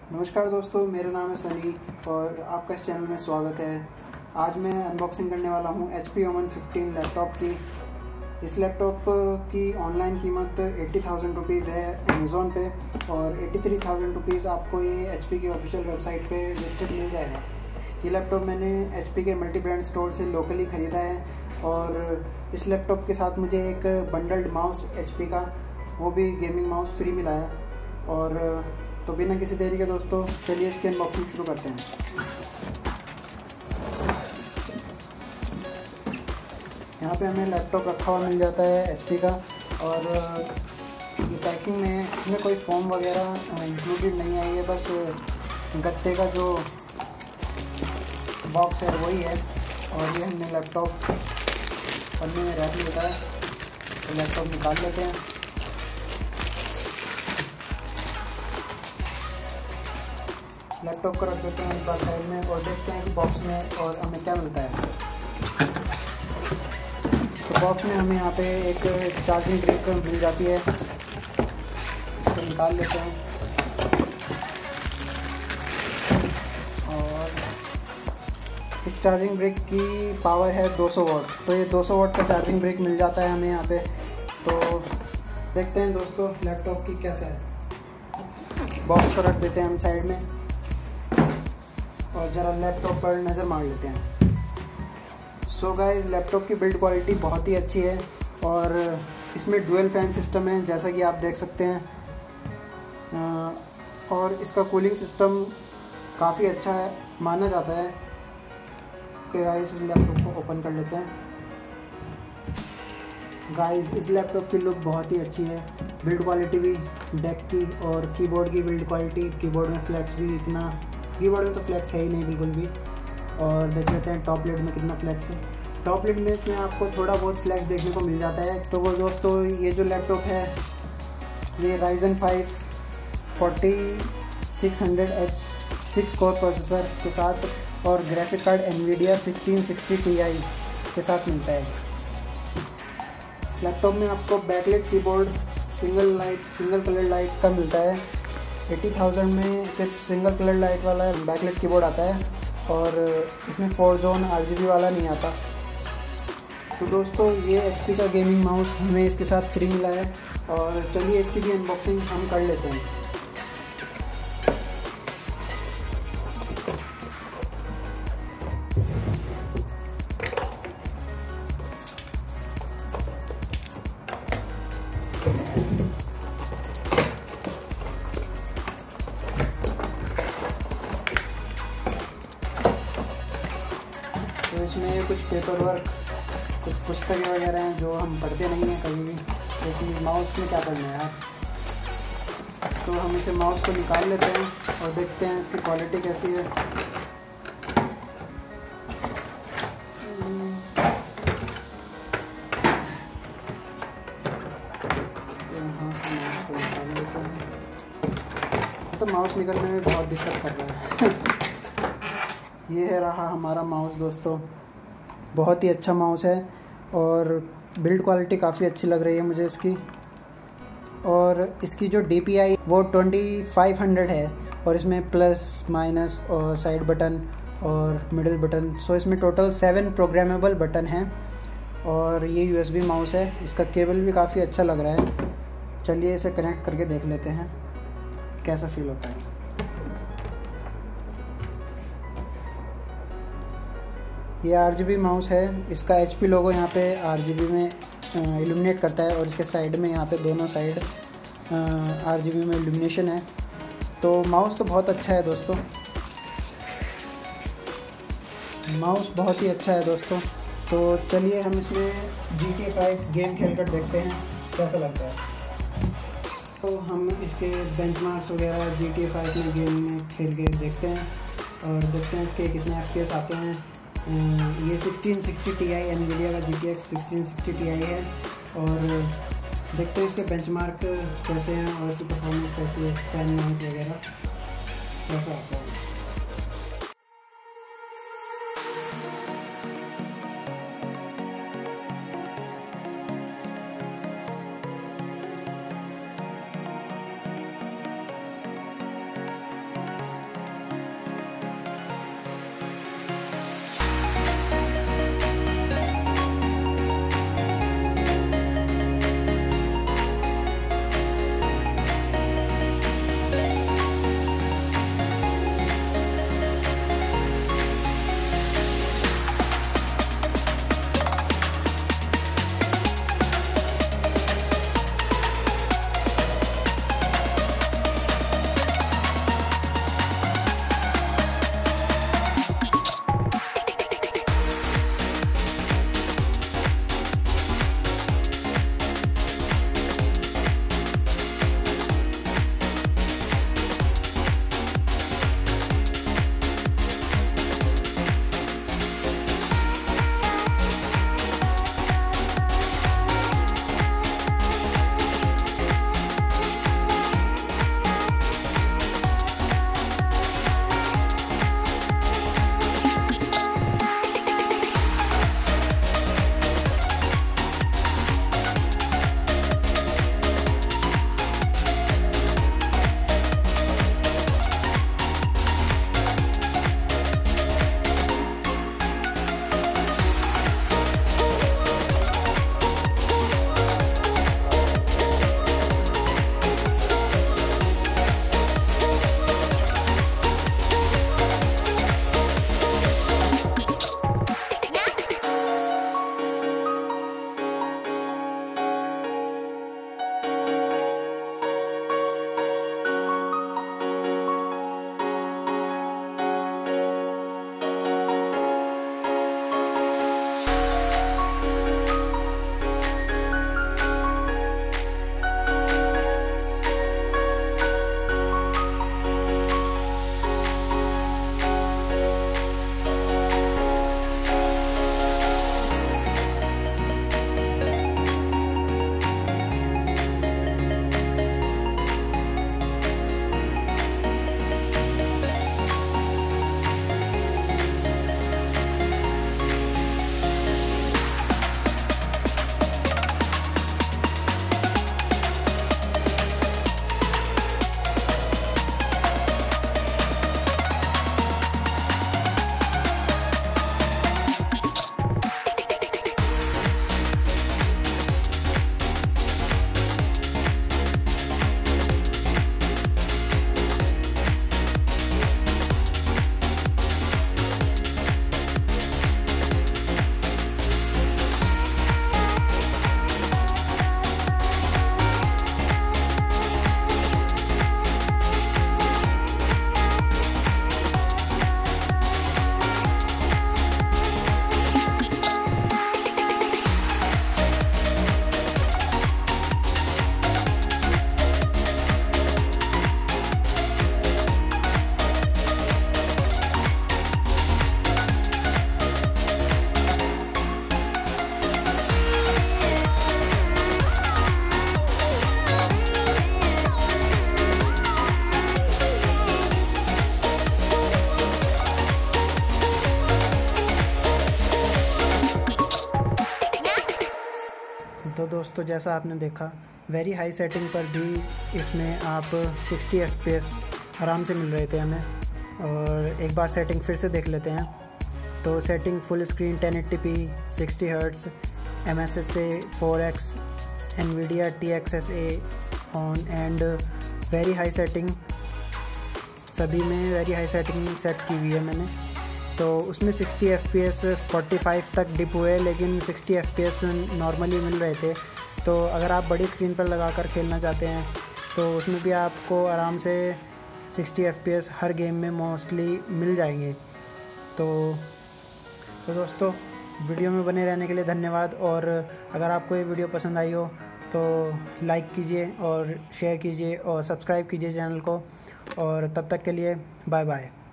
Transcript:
नमस्कार दोस्तों, मेरा नाम है सनी और आपका इस चैनल में स्वागत है। आज मैं अनबॉक्सिंग करने वाला हूं HP Omen 15 लैपटॉप की। इस लैपटॉप की ऑनलाइन कीमत 80,000 रुपीज़ है अमेज़ॉन पे और 83,000 रुपीज़ आपको ये HP की ऑफिशियल वेबसाइट पे लिस्टेड मिल जाएगा। ये लैपटॉप मैंने HP के मल्टी ब्रांड स्टोर से लोकली ख़रीदा है और इस लैपटॉप के साथ मुझे एक बंडल्ड माउस HP का, वो भी गेमिंग माउस फ्री मिला है। और तो बिना किसी देरी के दोस्तों चलिए इसकी अनबॉक्सिंग शुरू करते हैं। यहाँ पे हमें लैपटॉप रखा हुआ मिल जाता है HP का और ये पैकिंग में इसमें कोई फोम वगैरह इंक्लूडेड नहीं है। ये बस गत्ते का जो बॉक्स है वही है और ये हमने लैपटॉप पन्ने में रख लिया है। तो लैपटॉप निकाल लेते हैं। लैपटॉप को रख देते हैं एक बार साइड में और देखते हैं कि बॉक्स में और हमें क्या मिलता है। तो बॉक्स में हमें यहाँ पे एक चार्जिंग ब्रिक मिल जाती है, इसको निकाल लेते हैं। और इस चार्जिंग ब्रिक की पावर है 200 वाट, तो ये 200 वाट का चार्जिंग ब्रिक मिल जाता है हमें यहाँ पे। तो देखते हैं दोस्तों लैपटॉप की कैसा है। बॉक्स को रख देते हैं हम साइड में और ज़रा लैपटॉप पर नज़र मार लेते हैं। सो गाइस, लैपटॉप की बिल्ड क्वालिटी बहुत ही अच्छी है और इसमें डुअल फैन सिस्टम है जैसा कि आप देख सकते हैं। और इसका कूलिंग सिस्टम काफ़ी अच्छा है, माना जाता है। तो गाइस इस लैपटॉप को ओपन कर लेते हैं। गाइस इस लैपटॉप की लुक बहुत ही अच्छी है, बिल्ड क्वालिटी भी, डेक की और कीबोर्ड की बिल्ड क्वालिटी। कीबोर्ड में फ्लैक्स भी इतना, कीबोर्ड में तो फ्लैक्स है ही नहीं बिल्कुल भी। और देख लेते हैं टॉप लिड में कितना फ्लैक्स है। टॉप लिड में इसमें आपको थोड़ा बहुत फ्लैक्स देखने को मिल जाता है। तो वो दोस्तों ये जो लैपटॉप है ये Ryzen 5 4600H 6 कोर प्रोसेसर के साथ और ग्राफिक कार्ड NVIDIA 1660 Ti के साथ मिलता है। लैपटॉप में आपको backlight keyboard single colour light का मिलता है। 80,000 में सिर्फ सिंगल कलर लाइट वाला बैकलाइट कीबोर्ड आता है और इसमें 4 जोन RGB वाला नहीं आता। तो दोस्तों ये HP का गेमिंग माउस हमें इसके साथ फ्री मिला है और चलिए इसकी भी अनबॉक्सिंग हम कर लेते हैं। तो इसमें कुछ पेपर वर्क, कुछ पुस्तकें वगैरह हैं जो हम पढ़ते नहीं हैं कभी भी, लेकिन माउस में क्या करना है यार। तो हम इसे माउस को निकाल लेते हैं और देखते हैं इसकी क्वालिटी कैसी है। यहाँ से माउस को निकाल लेते हैं। तो माउस निकलने में बहुत दिक्कत कर रहा है। ये है रहा हमारा माउस दोस्तों, बहुत ही अच्छा माउस है और बिल्ड क्वालिटी काफ़ी अच्छी लग रही है मुझे इसकी। और इसकी जो DPI वो 2500 है और इसमें प्लस माइनस और साइड बटन और मिडिल बटन, सो इसमें टोटल 7 प्रोग्रामेबल बटन हैं। और ये USB माउस है, इसका केबल भी काफ़ी अच्छा लग रहा है। चलिए इसे कनेक्ट करके देख लेते हैं कैसा फील होता है। ये RGB माउस है, इसका HP लोगो यहाँ पे RGB में इल्यूमिनेट करता है और इसके साइड में यहाँ पे दोनों साइड RGB में इल्यूमिनेशन है। तो माउस तो बहुत अच्छा है दोस्तों, माउस बहुत ही अच्छा है दोस्तों। तो चलिए हम इसमें GTA 5 गेम खेल कर देखते हैं कैसा लगता है। तो हम इसके बेंचमार्क्स वगैरह GTA 5 में गेम में खेल के देखते हैं और देखते हैं इसके कितने FPS आते हैं। ये 1660 Ti NVIDIA का GTX 1660 Ti है और देखते हैं इसके बेंचमार्क कैसे हैं और इसकी परफॉर्मेंस कैसी है, फैन माउस वगैरह कैसा आता है। दोस्तों जैसा आपने देखा, वेरी हाई सेटिंग पर भी इसमें आप 60 FPS आराम से मिल रहे थे हमें। और एक बार सेटिंग फिर से देख लेते हैं। तो setting full screen 1080p 60 hertz MSSA 4x NVIDIA TXSA on and very high setting, सभी में वेरी हाई सेटिंग सेट की हुई है मैंने। तो उसमें 60 FPS 45 तक डिप हुए, लेकिन 60 FPS नॉर्मली मिल रहे थे। तो अगर आप बड़ी स्क्रीन पर लगा कर खेलना चाहते हैं तो उसमें भी आपको आराम से 60 FPS हर गेम में मोस्टली मिल जाएंगे। तो दोस्तों वीडियो में बने रहने के लिए धन्यवाद। और अगर आपको ये वीडियो पसंद आई हो तो लाइक कीजिए और शेयर कीजिए और सब्सक्राइब कीजिए चैनल को। और तब तक के लिए बाय बाय।